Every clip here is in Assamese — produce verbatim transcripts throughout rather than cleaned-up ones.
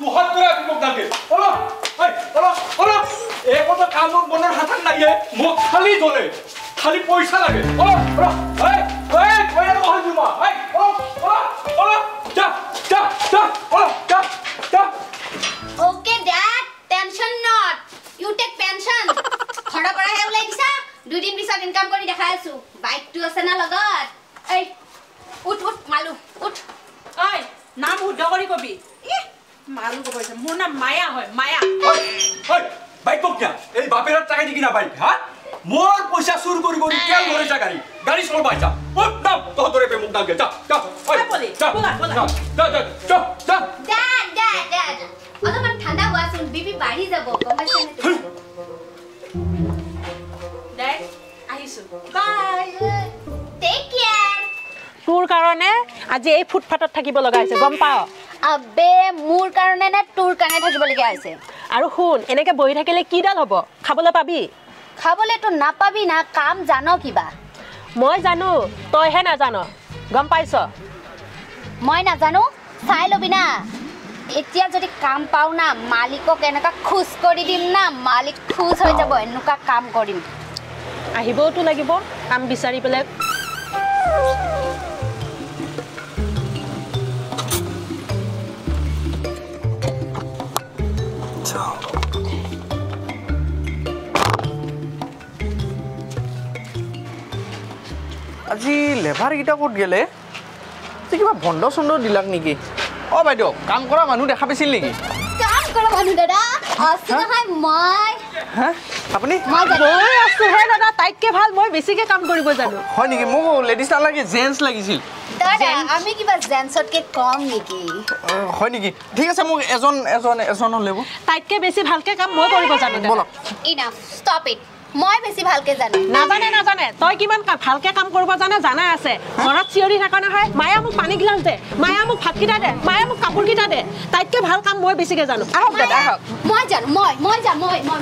হাত করে আপনি মুখ দাঁড়িয়ে ওলা এই ওলা ওলা এ কত কামর মনের হাতান লাগে মুখ খালি জ্বলে খালি পয়সা লাগে ওলা ওলা এই এই কই আর হই দিমা এই ওলা ওলা যা যা যা ওলা যা যা okay dad tension not you take pension খড়া কৰা হে ওলাই দিছা দুই দিন পিছত ইনকাম কৰি দেখাই আছো বাইকটো আছে না লগত এই উঠ উঠ মালু উঠ ঐ নাম উদ্ধ কৰি কবি ই মালু কইছে মোৰ নাম মায়া হয় মায়া ওই ওই বাইক বকিয়া এই বাপের টাকা দি কিনা বাইক হ্যাঁ মোর পয়সা চুর করি করি তেল ভরে যা গাড়ি গাড়ি চল বাইচা উঠ নাম তো ধরে পে মুখ দাঁড়িয়ে যা যা ওই বলি যা বলা বলা যা যা যা যা ড্যাড ড্যাড ড্যাড অলপমান ঠাণ্ডা হোৱাচোন বিবি বাঢ়ি যাব গম পাইছা নে তুমি ডেড আহিছো বাই টেক কেয়াৰ তোৰ কাৰণে আজি এই ফুটফাটত থাকিব লগা হৈছে গম পাও আবে মোৰ কাৰণে না তোৰ কাৰণে থাকিব লগা হৈছে আৰু শুন এনেকে বহি থাকিলে কি ডাল হ'ব খাবলৈ পাবি খাবলৈ তো নাপাবি না কাম জানো কিবা মই জানো তইহে নাজান গম পাইছ মই নাজানো চাই লবি না এতিয়া যদি কাম পাও না মালিকক এনেকা খুশ কৰি দিম না মালিক খুশ হৈ যাব এনেকা কাম কৰিম আহিবওতো লাগিব কাম বিচাৰি পেলাই আজি লেভাৰ কিটা ক'ত গেলে যে কিবা বন্ধ চন্ধ দিলাক নেকি অ বাইদেউ কাম কৰা মানুহ দেখা পাইছিল নেকি কাম কৰা মানুহ দাদা আছে নহয় মই হা আপুনি মই মই আছো হে দাদা তাইতকে ভাল মই বেছিকে কাম কৰিব জানো হয় নেকি মোক লেডিজ নালাগে জেন্টছ লাগিছিল দাদা আমি কিবা জেন্টছতকে কম নেকি হয় নেকি ঠিক আছে মোক এজন এজন এজন ল'ব তাইতকে বেছি ভালকে কাম মই কৰিব জানো বলক ইনাফ ষ্টপ ইট মই বেছি ভালকে জানো নাজানে নাজানে তই কিমান ভালকে কাম কৰিব জানে জানা আছে ঘৰত চিঞৰি থাকা নহয় মায়া মোক পানী গিলাচ দে মায়া মোক ভাতকেইটা দে মায়া মোক কাপোৰকেইটা দে তাইতকে ভাল কাম মই বেছিকে জানো আহক দাদা আহক মই জানো মই মই যাম মই মই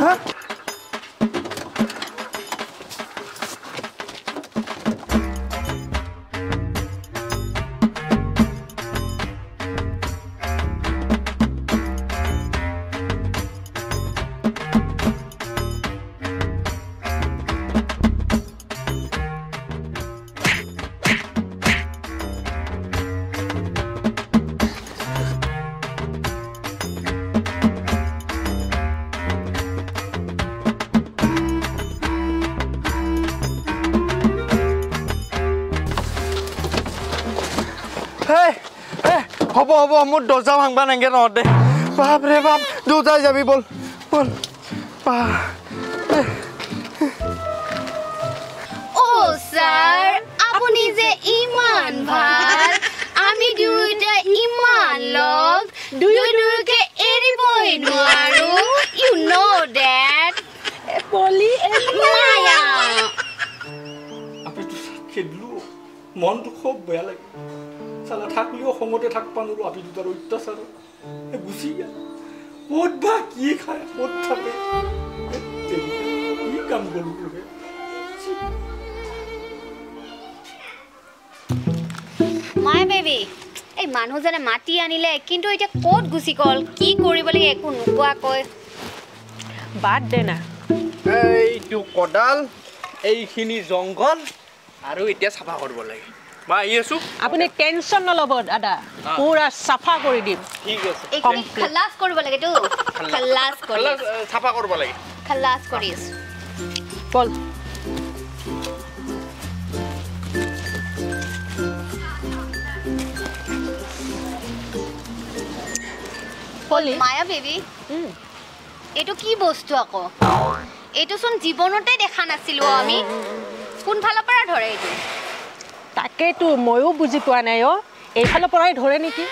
হ'ব হ'ব মোৰ দৰ্জা ভাঙবা নাগে নহতে বাপ ৰে বাপ দুটাই যাবি বল বল ও স্যার আপনি যে ইমান ভাল আমি দুইটা ইমান লগ দুই দুইকে এৰিবই নোৱাৰো ইউ নো দ্যাট পলি মায়া আপনি তো খেদলু মন তো খুব বেয়া লাগে সালা থাকলেও খঙতে থাকবা নোৱাৰো আপনি দুটাৰ অত্যাচাৰ গুচি গেল ক'ত বা কি খায় ক'ত থাকে কি কাম কৰিলো মাই বেবি এই মানুহজনে মাতি আনিলে কিন্তু এতিয়া ক'ত গুচি গ'ল কি কৰিব লাগে একো নোকোৱাকৈ বাদ দে না এইটো কদাল এইখিনি জংঘল আৰু এতিয়া চাফা কৰিব লাগে মই আহি আছো আপুনি টেনচন নল'ব দাদা পুৰা চাফা কৰি দিম ঠিক আছে এইখিনি খালাস কৰিব লাগে তো খালাস কৰি চাফা কৰিব লাগে খালাস কৰিছ বল পলি মায়া বেবি এইটো কি বস্তু আকৌ এইটো চোন জীৱনতে দেখা নাছিলো আমি কোনফালৰ পৰা ধৰে এইটো তাকেতো ময়ো বুজি পোৱা নাই অ এইফালৰ পৰাই ধৰে নেকি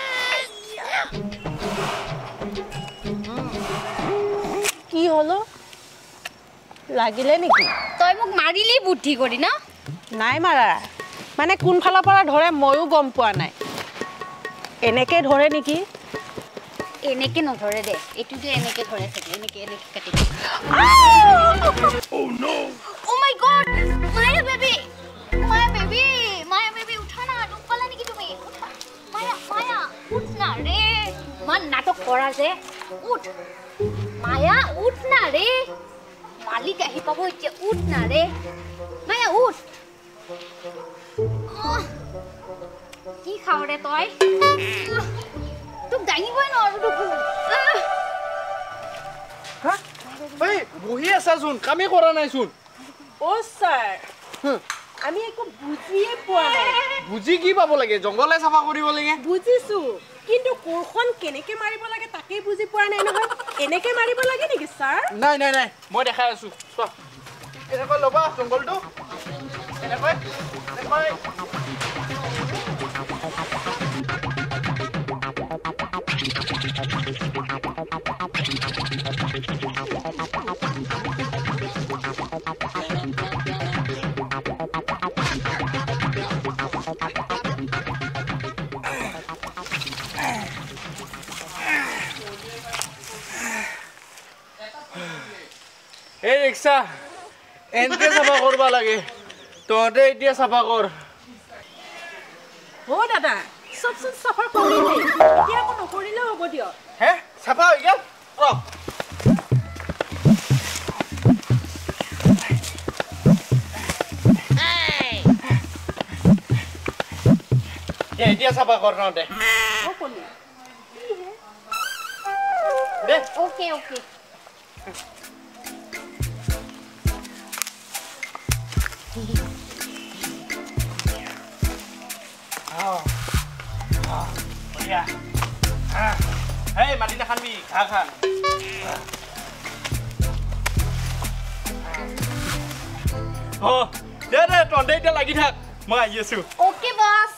কি হলো লাগিলে নেকি তই মোক মাৰিলি বুদ্ধি কৰি না নাই মাৰা মানে কোনফালৰ পৰা ধৰে ময়ো গম পোৱা নাই এনেকে ধৰে নেকি এনেকে নধৰে দে এইটো যে এনেকে ধৰে থাকে এনেকে এনেকে কাটি Oh no Oh my god Maya baby Maya baby Maya baby উঠা না ডুবলা নেকি তুমি Maya Maya উঠ না রে মান নাটক কৰা যে উঠ মায়া উঠ না ৰে মালিক আহি পাব এতিয়া উঠ না ৰে মায়া উঠ কি খাও ৰে তই তোক দাঙিবই নোৱাৰো তোক হা এই বহি আছাচোন কামে কৰা নাইচোন ও স্যার আমি একো বুজিয়ে পোৱা নাই বুজি কি পাব লাগে জংগলে চাফা কৰিব লাগে বুজিছো কিন্তু কোৰখন কেনেকে মাৰিব লাগে তাকে বুজি পোৱা নাই নহয় এনেকে মাৰিব লাগে নেকি স্যার নাই নাই নাই মই দেখাই আছো চোৱা এনেকৈ ল'বা জংগলটো এনেকৈ এনেকৈ এই ৰিক্সা এনকে চাফা কৰিব লাগে তহঁতে এতিয়া চাফা কৰ ও দাদা সব সব সাফা কৰিলে এতিয়া আকৌ নকৰিলে হ'ব দিয় হে চাফা হৈ গ'ল ৰ এই এতিয়া চাফা কৰ তহঁতে ও পলি দে ওকে ওকে বঢ়িয়া হেই মাটি নাখানবি ঘাঁহ খান অ দে দে তহঁতে এতিয়া লাগি থাক মই আহি আছো ওকে বস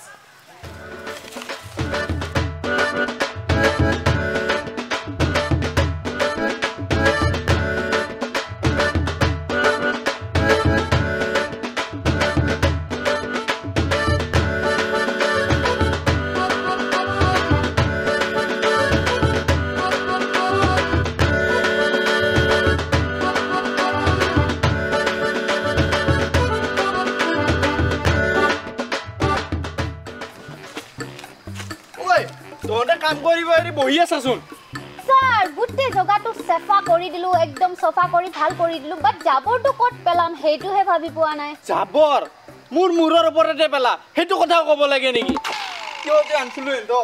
কাম কৰিব এৰি বহি আছাচোন স্যার গুটে জগাটো সাফা কৰি দিলু একদম সাফা কৰি ভাল কৰি দিলু বাট জাবৰটো কত পেলাম হেইটোহে ভাবি পোৱা নাই জাবৰ মোৰ মুৰৰ ওপৰতে পেলা হেতু কথা ক'ব লাগে নেকি কিয় যে আনছিলো এndo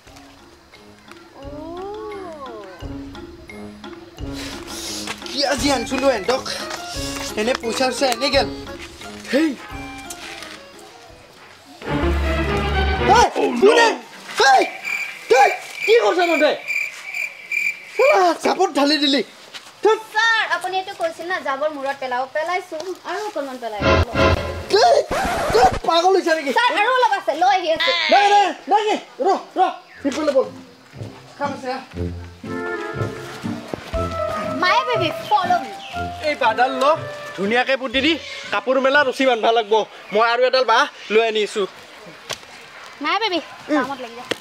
কি আজি আনছিলো এndok এনে পইচা আছে এনে গেল হেই হেই শুনে হেই হেই কি করছ নতে ওলা জাবৰ ঢালি দিলি স্যার আপুনি এটো কৈছিল না জাবৰ মুৰত পেলাও পেলাইছো আৰু কোনমান পেলাই এই পাগল হৈছে নেকি স্যার আৰু অলপ আছে লৈ আহি আছে নাই নাই নাই ৰ ৰ সিফালে বল খামছে মায়া বেবি ফলো মি এই বাদাল ল ধুনিয়াকে পুতি দি কাপোৰ মেলা ৰচি বান্ধা লাগব মই আৰু এডাল বাহ লৈ আনিছো মায়া বেবি কামত লাগি যা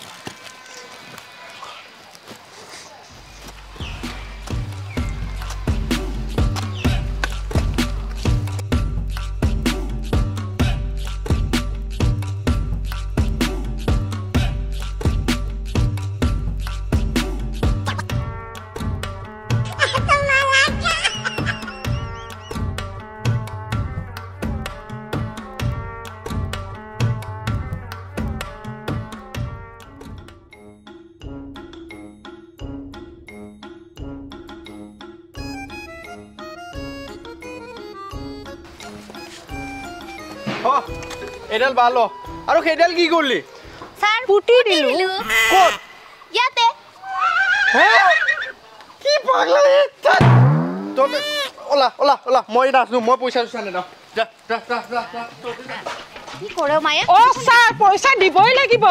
হ এডাল বাহ ল আৰু সেইডাল কি কৰিলি স্যার পুটি দিলু ক'ত ইয়াতে হে কি পাগলা তবে ওলা ওলা ওলা মই নাচো মই পইচা চুচানে দাও যা যা যা যা যা কি কৰে মায়া ও স্যার পয়সা দিবই লাগিব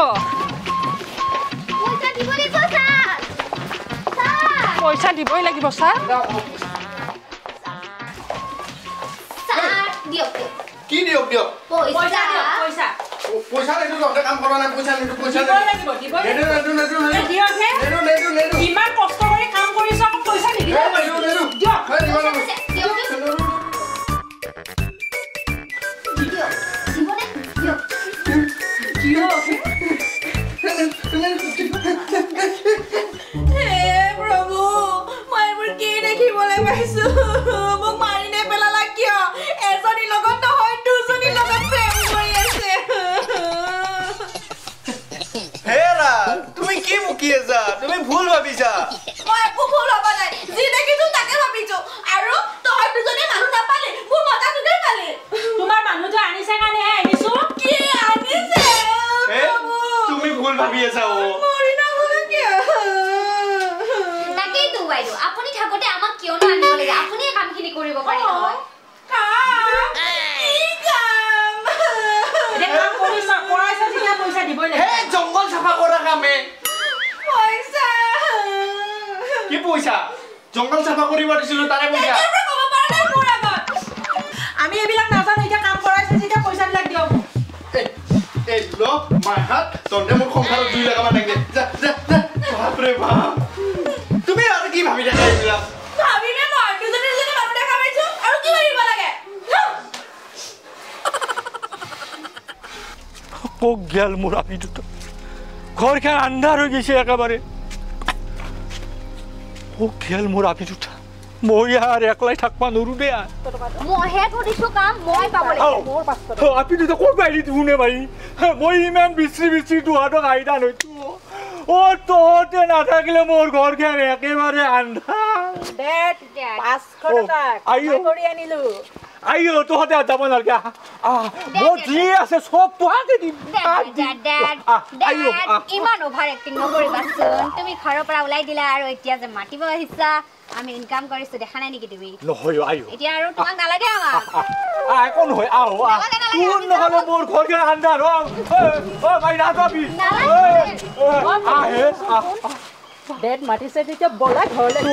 পইচা দিব লাগিব স্যার স্যার পয়সা দিবই লাগিব স্যার স্যার দিয়ক কি দিয়ক দিয়ক পইচা পইচা পইচা নেদু তহঁতে কাম কৰা নাই পইচা নেদু পইচা দিবই লাগিব দিবই নেদু নেদু নেদু এই দিয়ক হে নেদু নেদু নেদু ইমান কষ্ট কৰি কাম কৰিছ আকৌ পইচা নিদিব নেদু নেদু দিয়ক হে দিব লাগিব দিয়ক দিয়ক দিবনে দিয়ক দিয়ক হে প্ৰভু মই এইবোৰ কি দেখিবলৈ পাইছো মোক মাৰি নে পেলালা কিয় এজনী লগত নহয় দুজনী লগত প্ৰেম কৰি আছে হেৰা তুমি কি মুকি আছা তুমি ভুল ভাবিছা মই একো ভুল হবা নাই যি দেখিছো তাকে ভাবিছো আৰু তহঁত দুজনী মানুহ নাপালে মোৰ মজা দুটাই পালে তোমাৰ মানুহটো আনিছে কাৰণে আনিছো কি আনিছে তুমি ভুল ভাবি আছা ও মৰি নগ'লে কিয় তাকেই তো বাইদেউ আপুনি থাকোতে আমাক কিয় না আনিব লাগে আপুনি কামখিনি কৰিব পাৰি নহয় কাম কি কাম এতিয়া কাম কৰিছা কৰাইছা যেতিয়া পইচা দিবই লাগে হে জংগল চাফা কৰা কামে পইচা কি পইচা জংগল চাফা কৰিব দিছিলো তাৰে পইচা ক'ব পৰা নাই মোৰ আগত আমি এইবিলাক নাজানো এতিয়া কাম কৰাইছা যেতিয়া পইচাবিলাক দিয়ক এই ল মাই হাত তন্তে মোৰ সংসাৰত দুই লাখ মান লাগে যা যা যা বাপৰে বাপ তুমি আৰু কি ভাবি থাকা এইবিলাক ভাবিমে মই দুজনী দুজনী মানুহ দেখা পাইছো আৰু কি ভাবিব লাগে কক গেল মোৰ আপি দুটা ঘৰখন আন্ধাৰ হৈ গৈছে একেবাৰে কক গেল মোৰ আপি দুটা মই আর একলাই থাকবা নৰু দে মইহে কৰিছো কাম মই পাব লাগিব মোৰ পাছত আপি দুটা ক'ত বাইলি দিউনে ভাই মই ইমান বিচৰি বিচৰি দুহাতক আইতা নৈতো ও তহঁতে নাথাকিলে মোৰ ঘৰখন একেবাৰে আন্ধাৰ ডেট পাঁচশ টকা আইও কৰি আনিলো আইও তহঁতে যাব নালগে মোৰ যি আছে সব তোহাকে দিম ইমান অভাৰ এক্টিং নকৰিবাচোন তুমি ঘৰৰ পৰা ওলাই দিলা আৰু এতিয়া যে মাতিব আহিছা আমি ইনকাম কৰিছো দেখা নাই নেকি তুমি নহয় আইও এতিয়া আৰু তোমাক নালাগে আমাক আ কোন হয় আও কোন নহলে মোৰ ঘৰখন আন্ধাৰ ও ও ভাই ৰাতাবি আহে ডেট মাতিছে তেতিয়া বলা ঘৰলৈ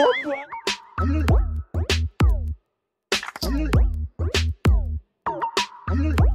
Mm-hmm.